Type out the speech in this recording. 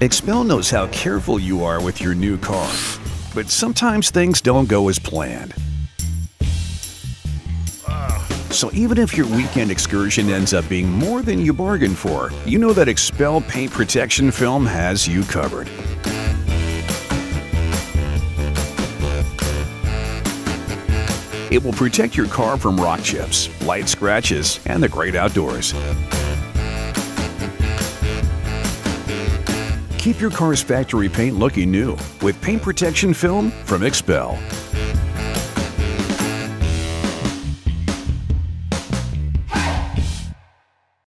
XPEL knows how careful you are with your new car, but sometimes things don't go as planned. So even if your weekend excursion ends up being more than you bargained for, you know that XPEL paint protection film has you covered. It will protect your car from rock chips, light scratches, and the great outdoors. Keep your car's factory paint looking new with paint protection film from XPEL.